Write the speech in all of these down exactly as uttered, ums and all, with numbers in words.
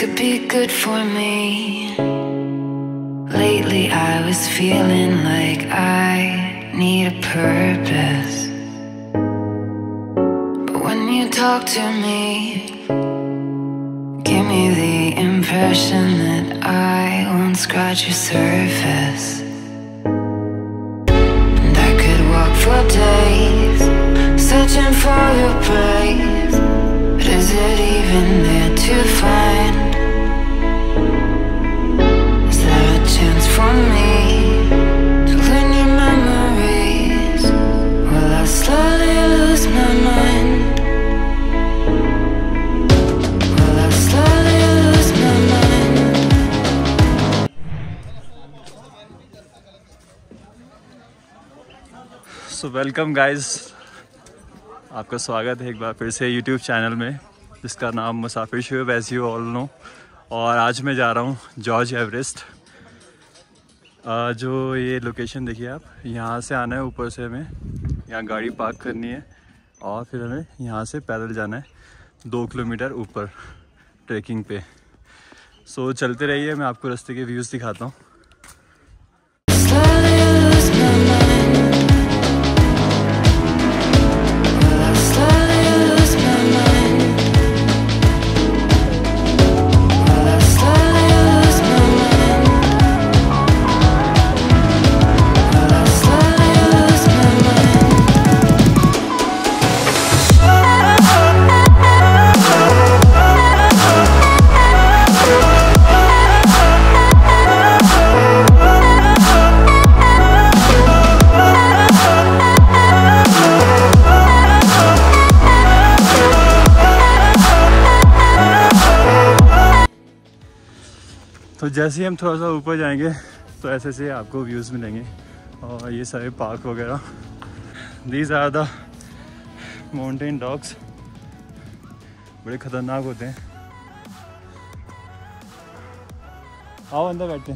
could be good for me. Lately I was feeling like I need a purpose, but when you talk to me, give me the impression that I won't scratch your surface. And I could walk for days searching for your praise, but is it even there to find? Is there a chance for me to learn your memories? Will I slowly lose my mind? Will I slowly lose my mind? So welcome guys, आपका स्वागत है एक बार फिर से YouTube channel में जिसका नाम Musafir Shuaib as you all know. और आज मैं जा रहा हूँ जॉर्ज एवरेस्ट। जो ये लोकेशन देखिए आप, यहाँ से आना है, ऊपर से हमें यहाँ गाड़ी पार्क करनी है और फिर हमें यहाँ से पैदल जाना है दो किलोमीटर ऊपर ट्रैकिंग पे। सो चलते रहिए, मैं आपको रास्ते के व्यूज़ दिखाता हूँ। तो जैसे ही हम थोड़ा सा ऊपर जाएंगे तो ऐसे से आपको व्यूज़ मिलेंगे और ये सारे पार्क वगैरह। These are the mountain dogs, बड़े ख़तरनाक होते हैं। आओ अंदर बैठते हैं।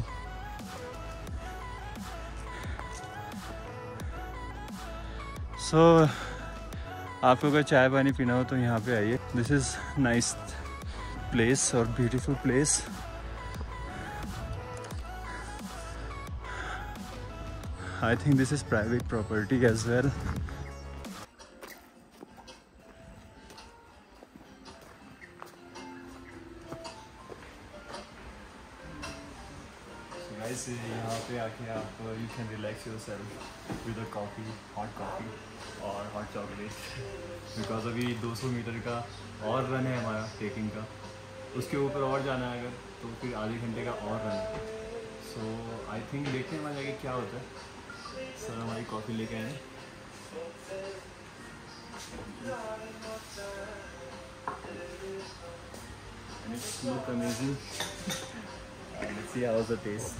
सो so, आपको अगर चाय पानी पीना हो तो यहाँ पे आइए। दिस इज़ नाइस प्लेस और beautiful place. I think this is private property as well. So guys, यहाँ पे आके आप you can relax yourself with a coffee, hot coffee और hot chocolate. Because अभी दो सौ मीटर का और रन है हमारा ट्रेकिंग का, उसके ऊपर और जाना है अगर तो फिर आधे घंटे का और रन है। So I think देखते हैं वहाँ जाके क्या होता है। सर हमारी कॉफ़ी लेके आए। And it's look amazing. Let's see how's the taste.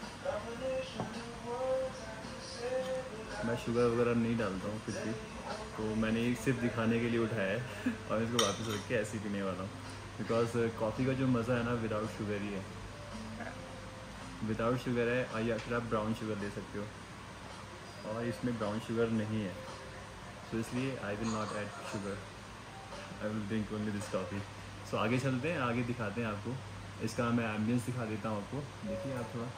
मैं शुगर वगैरह नहीं डालता हूँ कुछ भी, तो मैंने एक सिर्फ दिखाने के लिए उठाया है और इसको वापस रख के ऐसे ही पीने वाला हूँ। बिकॉज कॉफ़ी का जो मज़ा है ना विदाउट शुगर ही है। विदाउट शुगर है या फिर आप ब्राउन शुगर ले सकते हो, और इसमें ब्राउन शुगर नहीं है, तो इसलिए I will not add sugar, I will drink only this coffee. So आगे चलते हैं, आगे दिखाते हैं आपको। इसका मैं एम्बियंस दिखा देता हूँ आपको, देखिए आप थोड़ा।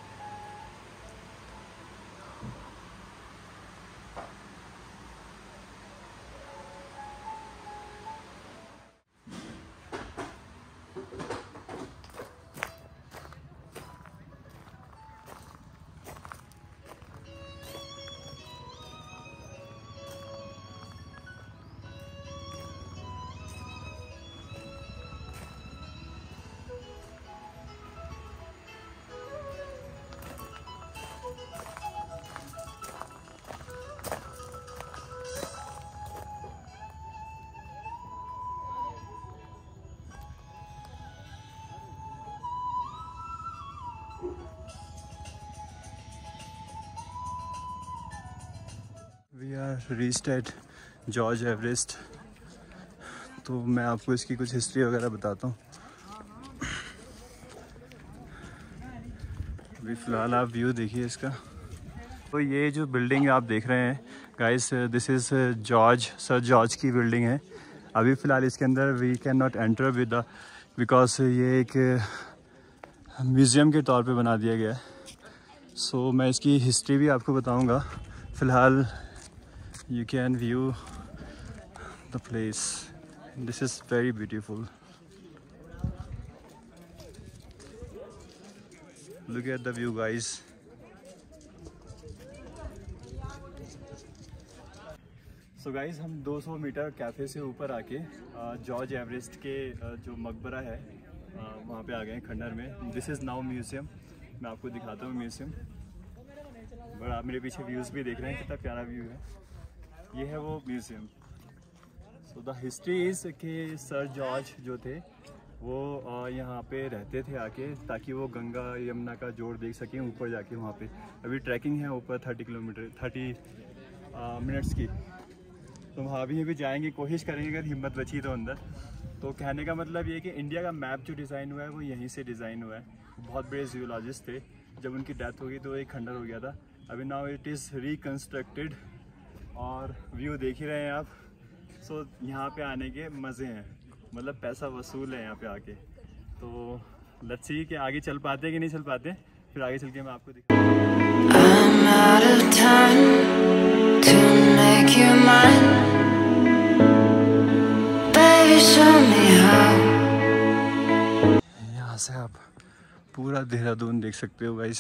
We are reached at George Everest. तो मैं आपको इसकी कुछ हिस्ट्री वगैरह बताता हूँ। अभी फ़िलहाल आप व्यू देखिए इसका। तो ये जो बिल्डिंग आप देख रहे हैं guys, this is George sir George की बिल्डिंग है। अभी फ़िलहाल इसके अंदर we can not enter with the because ये एक म्यूज़ियम के तौर पे बना दिया गया है। सो so, मैं इसकी हिस्ट्री भी आपको बताऊंगा। फ़िलहाल you can view the place, this is very beautiful, look at the view guys. So guys हम दो सौ मीटर कैफ़े से ऊपर आके जॉर्ज एवरेस्ट के जो मकबरा है वहाँ पे आ गए हैं खंडर में। दिस इज़ नाउ म्यूज़ियम, मैं आपको दिखाता हूँ म्यूज़ियम। बट आप मेरे पीछे व्यूज़ भी देख रहे हैं, कितना प्यारा व्यू है। ये है वो museum. So the history is कि सर जॉर्ज जो थे वो यहाँ पे रहते थे आके, ताकि वो गंगा यमुना का जोड़ देख सकें ऊपर जाके वहाँ पे। अभी ट्रैकिंग है ऊपर थर्टी किलोमीटर थर्टी मिनट्स की, तो वहाँ भी भी जाएंगे, कोशिश करेंगे अगर हिम्मत बची तो अंदर। तो कहने का मतलब ये कि इंडिया का मैप जो डिज़ाइन हुआ है वो यहीं से डिज़ाइन हुआ है। बहुत बड़े जियोलॉजिस्ट थे, जब उनकी डेथ हो गई तो एक खंडर हो गया था। अभी नाउ इट इज़ रिकन्स्ट्रक्टेड और व्यू देख ही रहे हैं आप। सो so, यहाँ पे आने के मज़े हैं, मतलब पैसा वसूल है यहाँ पे आके। तो लेट्स सी कि आगे चल पाते कि नहीं चल पाते, फिर आगे चल के मैं आपको दिखाऊंगा। यहाँ से आप पूरा देहरादून देख सकते हो गाइस।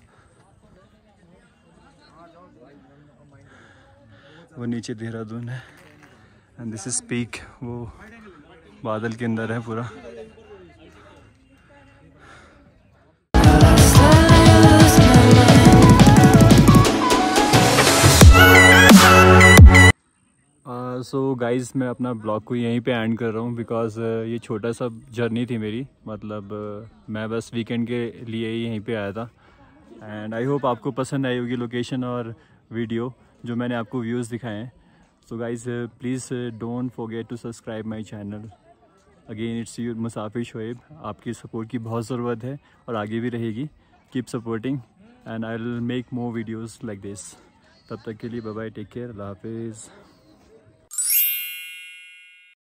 वो नीचे देहरादून है एंड दिस इज पीक, वो बादल के अंदर है पूरा। सो uh, गाइज़ so मैं अपना ब्लॉग को यहीं पे एंड कर रहा हूँ, बिकॉज़ uh, ये छोटा सा जर्नी थी मेरी। मतलब uh, मैं बस वीकेंड के लिए ही यहीं पे आया था एंड आई होप आपको पसंद आई होगी लोकेशन और वीडियो जो मैंने आपको व्यूज़ दिखाए हैं। So guys please don't forget to subscribe my channel. Again it's you Musafir Shoaib. आपकी सपोर्ट की बहुत ज़रूरत है और आगे भी रहेगी। Keep supporting and I will make more videos like this. तब तक के लिए बाय बाय, टेक केयर, अल्लाह हाफिज़।